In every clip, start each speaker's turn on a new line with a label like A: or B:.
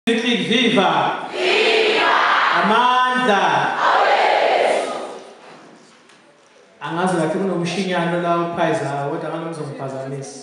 A: Viva!
B: Viva!
A: Amanda!
B: Awesu!
A: Angazi kahle kunomshinyano la uphayizayo kodwa ngizomphazamisa.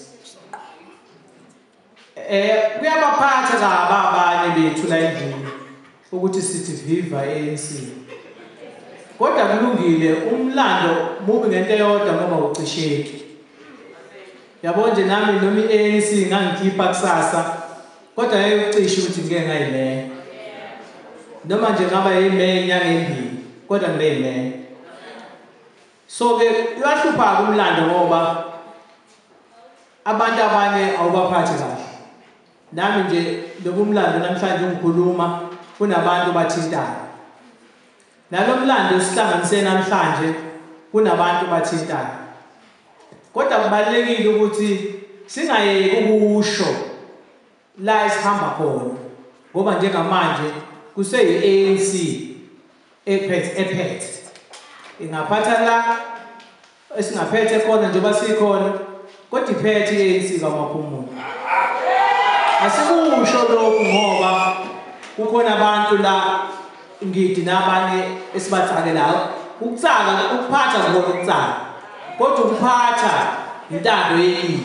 A: Kuyabaphatha laba abanye bethu la endlini ukuthi sithi viva ANC. Kodwa kulungile umlando mubi ngento eyodwa ngoba ucisheki. Yabo nje nami noma iANC ngangikhipha kusasa kodwa yayicisha ukuthi ngeke ngayile. Noma nje ngaba yimeya ngembi kodwa ngibeyile. So ke uyahlupha umlando ngoba abantu abanye awubaphathi kahle. Nami nje lokumlando namhlanje ngikhuluma kunabantu bathintana. Nalomlando esihlanganise namhlanje kunabantu bathintana. Kodwa kubalekile ukuthi singayeki ukusho la esihamba khona ngoba njengamanje kuseyi-ANC ephethe ingaphatha la esingaphethe khona njengoba sikhona kodwa iphethe i-ANC kaMaphumulo. Asikusho lokhu ngoba kukhona abantu la ngidi nabanye esibathakelayo ukutsaka ukuphatha ngona ukutsaka kodwa ukuphatha intando yeningi.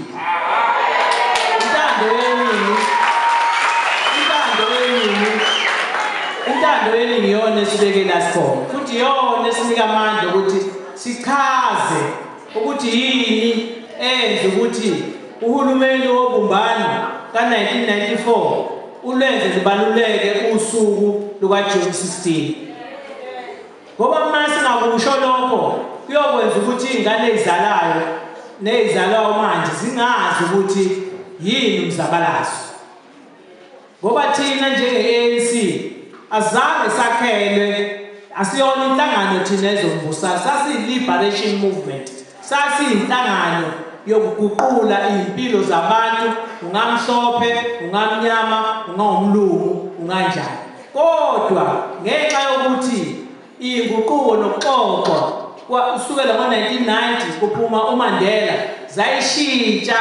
A: Intando yeningi yona esibekela sikhona futhi yona esinika amandla ukuthi sichaze ukuthi yini enze ukuthi uhulumeni wobumbano ka-1994 ulenze libaluleke usuku luka-June 16. Ngoba mase singakusho lokho kuyokwenza ukuthi iy'ngane ezizalayo nezizalwayo manje zingazi ukuthi yini umzabalazo. Ngoba thina njenge-ANC azange sakhele asiyona inhlangano thina ezombusazwe sasiyi-liberation movement sasiyinhlangano yokuguqula iy'mpilo zabantu ungamhlophe ungamnyama ungawumlungu unganjani. Kodwa ngenxa yokuthi iy'nguquko nokuxoxwa kusukela ngo-1990 kuphuma uMandela zayishintsha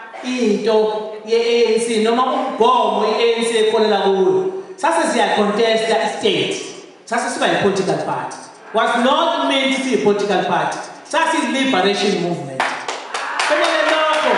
A: into ye-ANC noma umgomo i-ANC ekholela kuyo. Sase siyacontesta i-state. Sase siba yi-political party. Was not meant to be a political party. Sase yi-liberation movement. Kumele lokho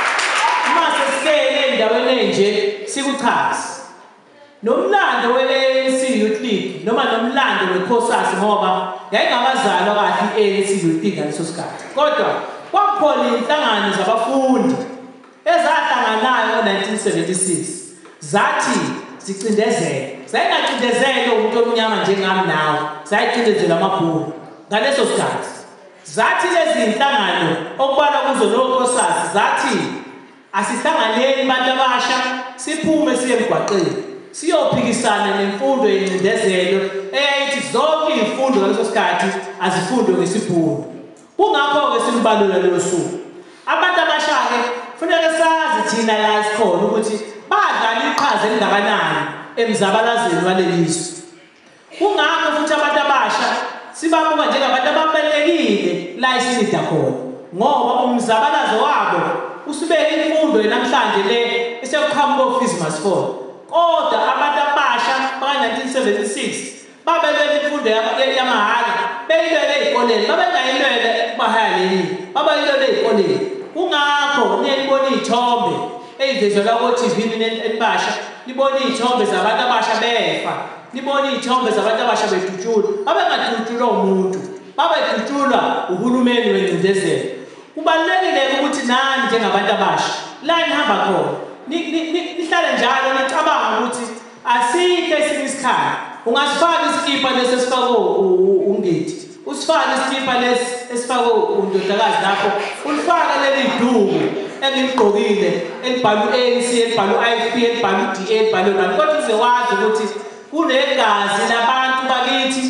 A: mase sisele endaweni enje sikuchaze. Nomlando we-ANC Youth League noma nomlando wekhosasi ngoba yayingabazalwa kahle i-ANC Youth League ngaleso sikhathi. Kodwa kwakukhona inhlangano zabafundi ezahlanganayo ngo-1976 zathi zicindezele. Zayingacindezele umuntu omnyama njengami nawe, zayicindezela amabhulu ngaleso sikhathi. Zathi lezi inhlangano okubalwa kuzo nokhosasi zathi asihlanganeni bantu abasha siphume siye emgwaqeni siyophikisana nemfundo yencindezelo eyayithi zonke iy'fundo ngaleso sikhathi azifundwe ngesibhunu. Kungakho-ke simbalula lelo suku. Abantu abasha-ke kufanele sazi thina la sikhona ukuthi badlala iqhaza elingakanani emzabalazweni walelizwe. Kungakho futhi abantu abasha sibabuka njengabantu ababalulekile la esinida khona ngoba umzabalazo wabo usibeka imfundo namhlanje le esekuqhamuka ofizmas for. Kodwa abantu abasha baka-1976 babelwela imfundo yamahhala beyilwele ey'koleni babengayilwele kubahayaleni babayilwele ey'koleni. Kungakho niyelibona iy'thombe ey'vezelwa ko-TV enibasha nibona iy'thombe zabantu abasha befa nibona iy'thombe zabantu abasha bedutshulwa babengadutshulwa umuntu babedutshulwa uhulumeni wencindezelo. Kubalulekile ukuthi nani njengabantu abasha la nihamba khona nihlale njalo nicabanga ukuthi asikho esinye isikhala. Ungasifaka isikipha lesi esifakwe uNgidi usifake isikipha lesi esifakwe undodakazi lapho ulifake leli duku engiligqokile elibhalwe u-ANC elibhalwe u-IFP elibhalwe u-DA elibhalwe nani kodwa uzewazi ukuthi kunegazi labantu bakithi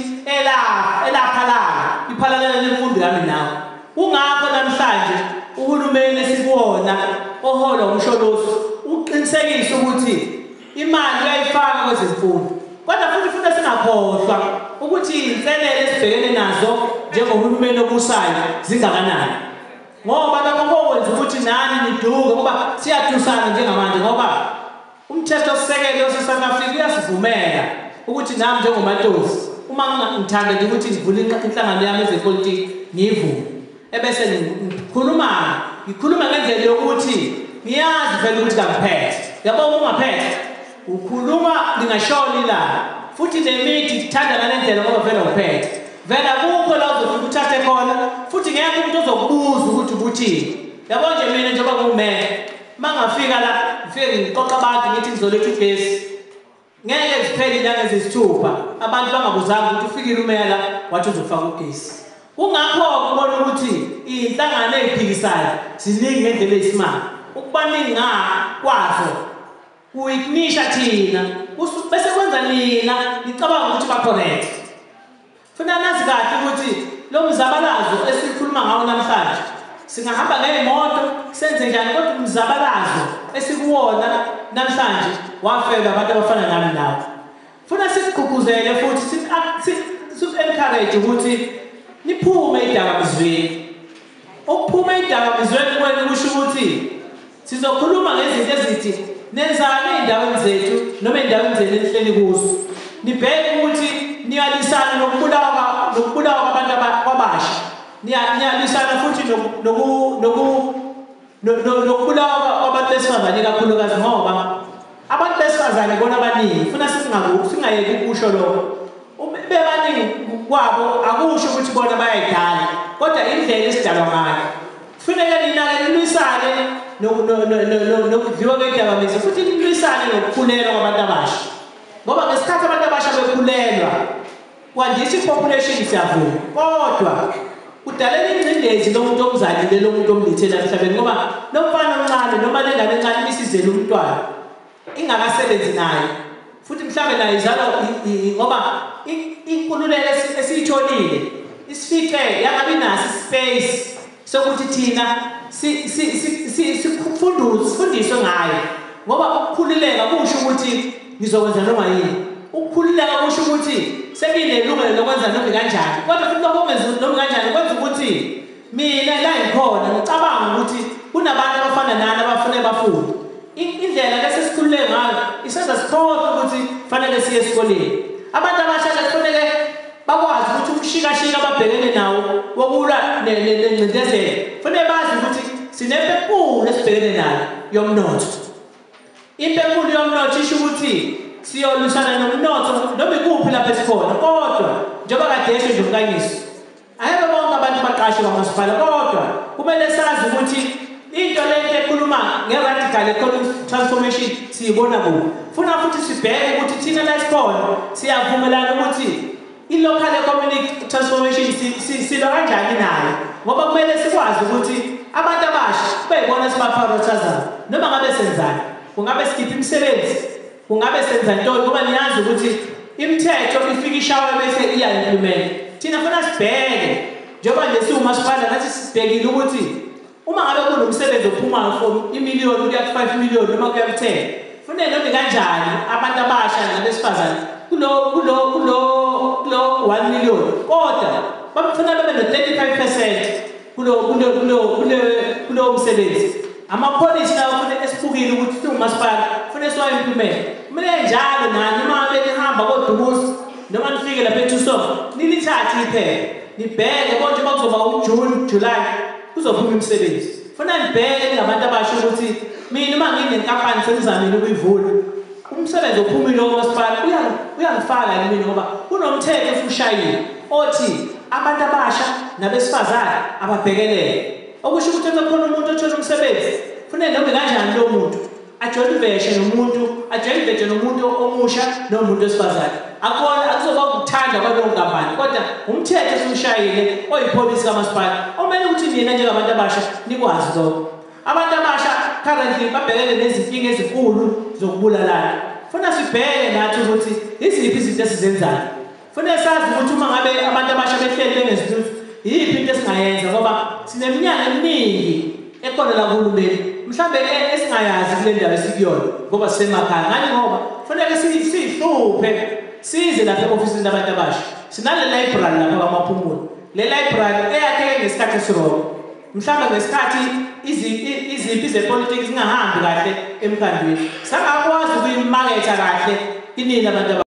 A: elaphalala iphalalele nemfundo yami nawe. Kungakho namhlanje uhulumeni esikuwona oholwa umsholosi uqinisekise ukuthi imali uyayifaka kwezemfundo. Kodwa futhi singakhohlwa ukuthi iy'nselelo esibhekene nazo njengohulumeni obusayo zingakanani. Ngoba lokho kokwenza ukuthi nani niduke ngoba siyadusana njengamanje ngoba umthethosisekelo waseSouth Africa uyasivumela ukuthi nami njengoMatosi uma ngithanda nje ukuthi ngivule inhlangano yami yezepolitiki ngiyivume ebese ngikhuluma ngendlela yokuthi ngiyazi vele ukuthi ngaphethe yabo ungaphethe ukhuluma ngingashoni la futhi lemithi ithanda ngalendlela ngoba vele uphethe vele akukho la uzofika uthathe khona futhi ngeke umuntu ozokubuza ukuthi ubuthini yabo nje mina njengoba ngumele mangafika la ngifike ngiqoqa abantu ngithi ngizoletha ugesi ngeke ziphele inyanga ezisithupha abantu bangabuzanga ukuthi ufikile umela wathi uzofaka ugesi kungakho ukubona ukuthi inhlangano eziphikisayo ziningi ngendlela eyisimanga ukubaningi kwazo kuyikunisha thina bese kwenza nina ngicabanga ukuthi ba-correct funa nazi kahle ukuthi lo mzabalazo esikhuluma ngawo namhlanje singahamba ngey'moto senze njani kodwa umzabalazo esikuwona namhlanje wafela abantu abafana nami nawe funa sikugqugquzele futhi siku-encourage ukuthi niphume ey'dakamizweni ukuphuma ey'dakamizweni kwenu kusho ukuthi sizokhuluma ngezinto ezithi nenzani ey'ndaweni zethu noma ey'ndaweni zenu enihleli kuzo nibheke ukuthi niyalisana nokubulawa kwabantu kwabasha niyalisana futhi nokubulawa kwabantu besifazane kakhulukazi ngoba abantu besifazane bona abaningi funa singayeki ukusho lokho bebaningi kwabo akusho ukuthi bona bayayidala kodwa indlela esidalwa ngayo kufuneka nilwisane nokudliwa kwey'dakamizwa futhi nilwisane nokukhulelwa kwabantu abasha ngoba ngesikhathi abantu abasha bekhulelwa kwandisa i-population siyavuma kodwa kudalela ingcindezi lomuntu omzalile lomuntu omlethela emhlabeni ngoba nomfana omncane noma lengane encane ibisizele umntwana ingakasebenzi naye futhi mhlawumbe naye izalwa ngoba inkululeko esiyitholile isifice yangabi naso ispace sokuthi thina sifundiswe ngayo ngoba ukukhululeka kusho ukuthi ngizokwenza noma yini ukukhululeka kusho ukuthi sekinelungelo lokwenza noma kanjani kodwa futhi lokho okwenza noma kanjani kwenza ukuthi mina la ngikhona ngicabanga ukuthi kunabantu abafana nani abafuna bafunde indlela lesesikhululeke ngayo isenza sikhohlwe ukuthi fanele siye esikoleni abantu abasha kufanele bakwazi ukuthi ukushikashika ababhekene nawo wokulwa nengcindezelo fanele bazi ukuthi sinempekulu esibhekene nayo yomnotho impekulu yomnotho isho ukuthi siyolwisana nomnotho noma ikuphi lapho esikhona kodwa njengoba kade esho nje umkanyiso ayebe bonke abantu baqashwe kwamasipala kodwa kumele sazi ukuthi into lento ekhuluma nge-radical economic transformation siyibona kuphi funa futhi sibheke ukuthi thina la sikhona siyavumelana ukuthi i-local economic transformation silwa kanjani nayo ngoba kumele sikwazi ukuthi abantu abasha beyibona sibaprioritizayo noma ngabe senzani kungabe sikhipha imisebenzi kungabe senza ntoni ngoba niyazi ukuthi imithetho ifika ishawe bese iya-implement thina funa sibheke njengoba nje siwumasipala nathi sibhekile ukuthi uma ngabe kunomsebenzi ophumayo from imiliyoni kuya ku-5 miliyoni noma kuya ku-10 funeke noma kanjani abantu abasha nabesifazane kulo 1 million kodwa bafuna babe no-35% kulo msebenzi amapholisi lawo funeke esiphukile ukuthi siwumasipala funeke siwa-implement kumele njalo nani uma benihamba kodubusi noma nifike lapha eTucson nilithathe iphepha nibheke konke bakuzoba uJune July kuzophuma imisebenzi funa nibheke ningabantu abasha ukuthi mina uma nginenkampani sengizamile ukuyivula umsebenzi ophumile womasipala uyangifaka mina ngoba kunomthetho ofushayile othi abantu abasha nabesifazane ababhekelele okusho ukuthi kukhona umuntu othola umsebenzi funeke noma kanjani lo muntu ajoyiniveshe nomuntu omusha nomuntu wesifazane akuzoba ukuthanda kwaleyo nkampani kodwa umthetho esiwushayile oyipholisi kamasipala omele ukuthi nina njengabantu abasha nikwazi lokho abantu abasha currently babhekene nezinkinga ezinkulu zokubulalana funa sibheke nathi ukuthi iziphi izinto esizenzayo funa sazi ukuthi uma ngabe abantu abasha behleli bengezinto yiphi into esingayenza ngoba sineminyaka eminingi ekhona la kuhulumeni mhlambe esingayazi kule ndawo esikuyona ngoba sisemakhaya ngani ngoba kufanele sihluphe size lapha e-ofisini labantu abasha sinale library lapha kwaMaphumulo le library eyakheke ngesikhathi esirongo mhlawumbe ngesikhathi izimpi zepolitiki zingahambi kahle emkhandweni sangakwazi ukuyimaketha kahle inini abantu